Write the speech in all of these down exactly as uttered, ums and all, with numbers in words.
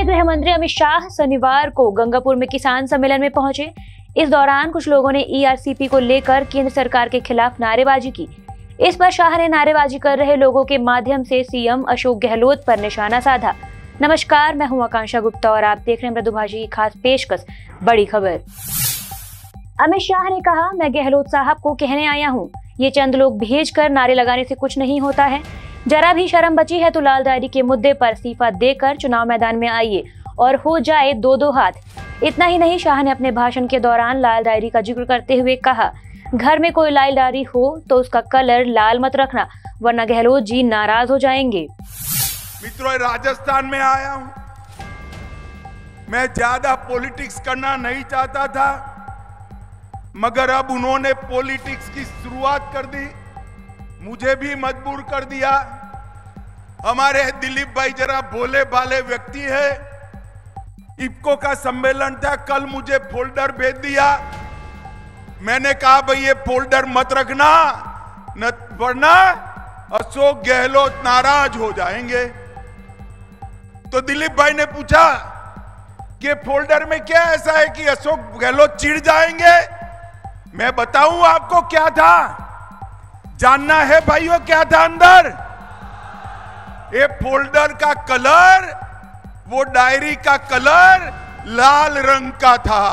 केंद्रीय गृह मंत्री अमित शाह शनिवार को गंगापुर में किसान सम्मेलन में पहुंचे। इस दौरान कुछ लोगों ने ई आर सी पी को लेकर केंद्र सरकार के खिलाफ नारेबाजी की। इस पर शाह ने नारेबाजी कर रहे लोगों के माध्यम से सी एम अशोक गहलोत पर निशाना साधा। नमस्कार, मैं हूं आकांक्षा गुप्ता और आप देख रहे हैं मृदुभाषी की खास पेशकश बड़ी खबर। अमित शाह ने कहा, मैं गहलोत साहब को कहने आया हूं, ये चंद लोग भेजकर नारे लगाने से कुछ नहीं होता है। जरा भी शर्म बची है तो लाल डायरी के मुद्दे पर इस्तीफा देकर चुनाव मैदान में आइए और हो जाए दो दो हाथ। इतना ही नहीं, शाह ने अपने भाषण के दौरान लाल डायरी का जिक्र करते हुए कहा, घर में कोई लाल डायरी हो तो उसका कलर लाल मत रखना, वरना गहलोत जी नाराज हो जाएंगे। मित्रों, राजस्थान में आया हूं। मैं ज्यादा पॉलिटिक्स करना नहीं चाहता था, मगर अब उन्होंने पॉलिटिक्स की शुरुआत कर दी, मुझे भी मजबूर कर दिया। हमारे दिलीप भाई जरा भोले भाले व्यक्ति है। इफ्को का सम्मेलन था, कल मुझे फोल्डर भेज दिया। मैंने कहा, भाई ये फोल्डर मत रखना, न वरना अशोक गहलोत नाराज हो जाएंगे। तो दिलीप भाई ने पूछा कि फोल्डर में क्या ऐसा है कि अशोक गहलोत चिढ़ जाएंगे। मैं बताऊं आपको क्या था, जानना है भाइयों क्या था अंदर? ये फोल्डर का कलर, वो डायरी का कलर लाल रंग का था।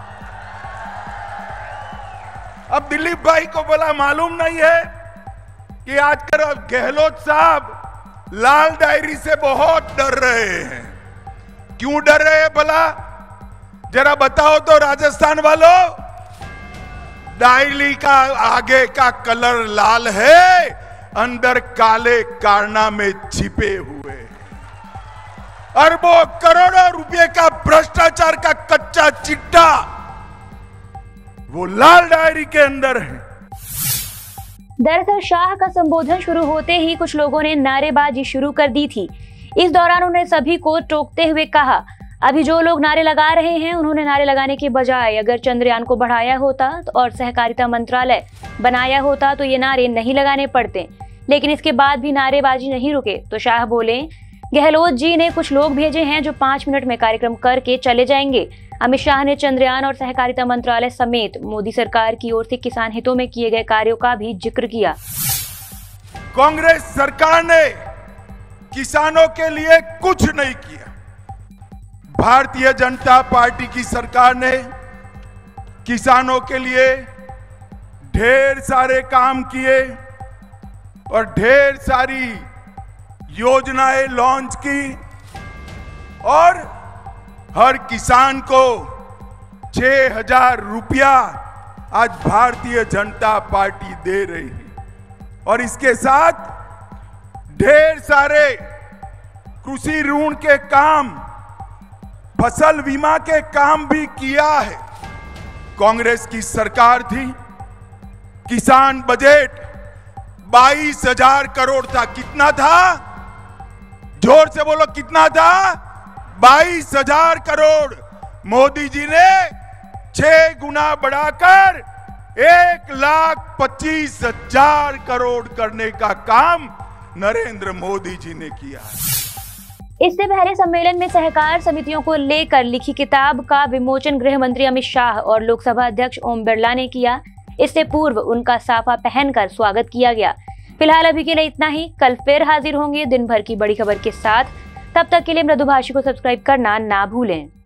अब दिलीप भाई को बोला मालूम नहीं है कि आजकल गहलोत साहब लाल डायरी से बहुत डर रहे हैं। क्यों डर रहे हैं भला? जरा बताओ तो राजस्थान वालों। डायरी का आगे का कलर लाल है, अंदर काले कारनामे छिपे हुए, अरबों करोड़ों रुपए का भ्रष्टाचार का कच्चा चिट्टा वो लाल डायरी के अंदर है। दरअसल शाह का संबोधन शुरू होते ही कुछ लोगों ने नारेबाजी शुरू कर दी थी। इस दौरान उन्होंने सभी को टोकते हुए कहा, अभी जो लोग नारे लगा रहे हैं, उन्होंने नारे लगाने के बजाय अगर चंद्रयान को बढ़ाया होता और सहकारिता मंत्रालय बनाया होता तो ये नारे नहीं लगाने पड़ते। लेकिन इसके बाद भी नारेबाजी नहीं रुके तो शाह बोले, गहलोत जी ने कुछ लोग भेजे हैं जो पांच मिनट में कार्यक्रम करके चले जाएंगे। अमित शाह ने चंद्रयान और सहकारिता मंत्रालय समेत मोदी सरकार की ओर से किसान हितों में किए गए कार्यों का भी जिक्र किया। कांग्रेस सरकार ने किसानों के लिए कुछ नहीं किया। भारतीय जनता पार्टी की सरकार ने किसानों के लिए ढेर सारे काम किए और ढेर सारी योजनाएं लॉन्च की और हर किसान को छह हजार रुपया आज भारतीय जनता पार्टी दे रही है। और इसके साथ ढेर सारे कृषि ऋण के काम, फसल बीमा के काम भी किया है। कांग्रेस की सरकार थी, किसान बजट बाईस हजार करोड़ था। कितना था? जोर से बोलो, कितना था? बाईस हजार करोड़। मोदी जी ने छह गुना बढ़ाकर एक लाख पच्चीस हजार करोड़ करने का काम नरेंद्र मोदी जी ने किया। इससे पहले सम्मेलन में सहकार समितियों को लेकर लिखी किताब का विमोचन गृह मंत्री अमित शाह और लोकसभा अध्यक्ष ओम बिरला ने किया। इससे पूर्व उनका साफा पहनकर स्वागत किया गया। फिलहाल अभी के लिए इतना ही। कल फिर हाजिर होंगे दिन भर की बड़ी खबर के साथ। तब तक के लिए मृदुभाषी को सब्सक्राइब करना ना भूलें।